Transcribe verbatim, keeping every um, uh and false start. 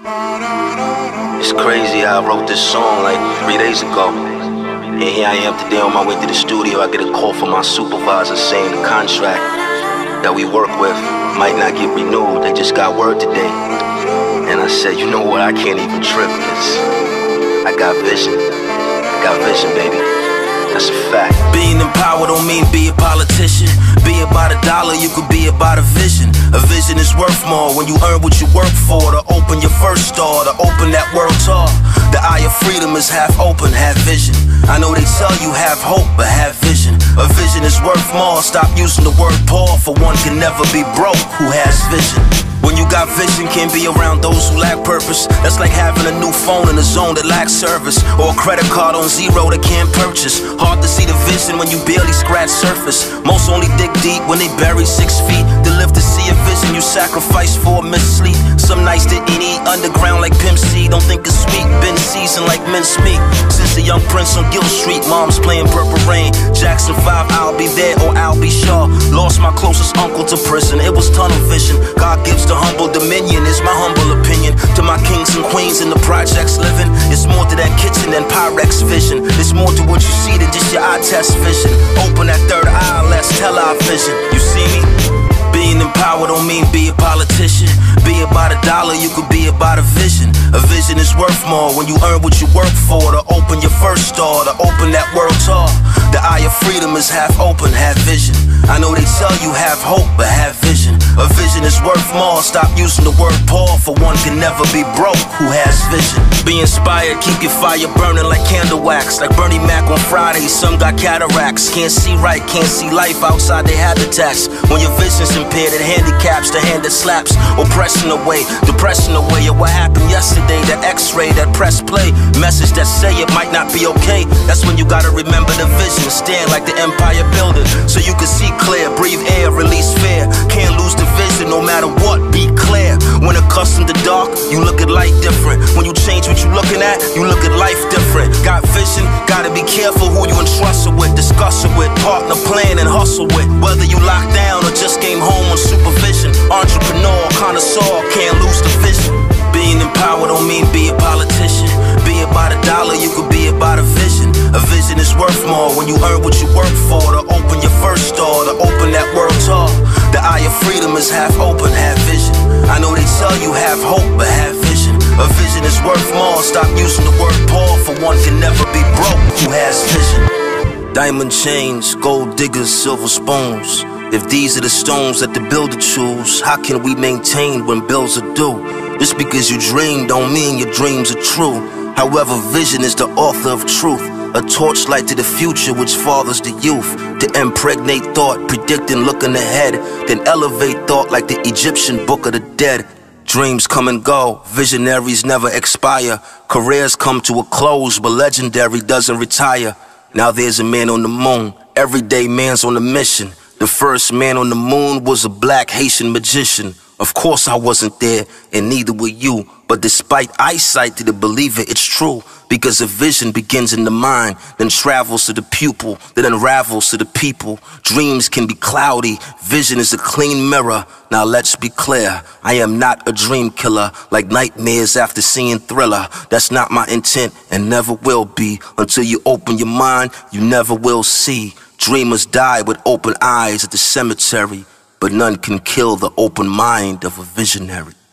It's crazy how I wrote this song like three days ago. And here I am today on my way to the studio. I get a call from my supervisor saying the contract that we work with might not get renewed. They just got word today. And I said, you know what, I can't even trip this. I got vision. I got vision, baby. That's a fact. Being in power don't mean be a politician. Be about a dollar, you could be about a vision. A vision is worth more when you earn what you work for. To open your first store, to open that world tour. The eye of freedom is half open, have vision. I know they tell you have hope, but have vision. A vision is worth more, stop using the word poor. For one can never be broke who has vision. When you got vision, can't be around those who lack purpose. That's like having a new phone in a zone that lacks service, or a credit card on zero that can't purchase. Hard to see the vision when you barely scratch surface. Most only dig deep when they bury six feet. To live to see a vision you sacrifice for miss sleep. Some nights didn't eat underground like Pimp C. Don't think it's sweet, been seasoned like mincemeat. Since a young prince on Gill Street, mom's playing Purple Rain. Jackson five, I'll be there or I'll be sure. Lost my closest uncle to prison, it was tunnel vision. God gives the humble dominion, is my humble opinion. To my kings and queens in the projects living, it's more to that kitchen than Pyrex vision. It's more to what you see than just your eye test vision. Open that third eye, let's tell our vision. You see me? Being in power don't mean be a politician. Be about a dollar, you could be about a vision. A vision is worth more when you earn what you work for. To open your first store, to open that world tour. The eye of freedom is half open, have vision. I know they tell you have hope, but have vision. A vision is worth more, stop using the word poor. For one can never be broke who has vision. Be inspired, keep your fire burning like candle wax. Like Bernie Mac on Friday, some got cataracts. Can't see right, can't see life outside their habitats. When your vision's impaired, it handicaps the hand that slaps. Oppression away, depression away. Or what happened yesterday, that x-ray, that press play. Message that say it might not be okay. That's when you gotta remember the vision. Stand like the Empire Building, so you can see clear. Breathe air, release fear. Can't lose the vision no matter what, be clear. When accustomed to dark, you look at light different. When you change what you looking at, you look at life different. Got vision, gotta be careful who you entrust it with. Discuss it with, partner, plan and hustle with. Whether you locked down or just came home on supervision. Entrepreneur, connoisseur, can't lose the vision. Being in power don't mean be a politician. Be about a dollar, you could be about a vision. A vision is worth more when you earn what you work for. To open your first store, to open that world tour. The eye of freedom is half open, have vision. I know they tell you have hope, but have vision. A vision is worth more, stop using the word poor. For one can never be broke who has vision. Diamond chains, gold diggers, silver spoons. If these are the stones that the builder choose, how can we maintain when bills are due? Just because you dream don't mean your dreams are true. However, vision is the author of truth, a torchlight to the future which fathers the youth. To impregnate thought, predicting, looking ahead, then elevate thought like the Egyptian book of the dead. Dreams come and go, visionaries never expire. Careers come to a close, but legendary doesn't retire. Now there's a man on the moon, everyday man's on a mission. The first man on the moon was a black Haitian magician. Of course I wasn't there, and neither were you. But despite eyesight to the believer, it's true. Because a vision begins in the mind, then travels to the pupil, then unravels to the people. Dreams can be cloudy, vision is a clean mirror. Now let's be clear, I am not a dream killer. Like nightmares after seeing Thriller. That's not my intent, and never will be. Until you open your mind, you never will see. Dreamers die with open eyes at the cemetery, but none can kill the open mind of a visionary.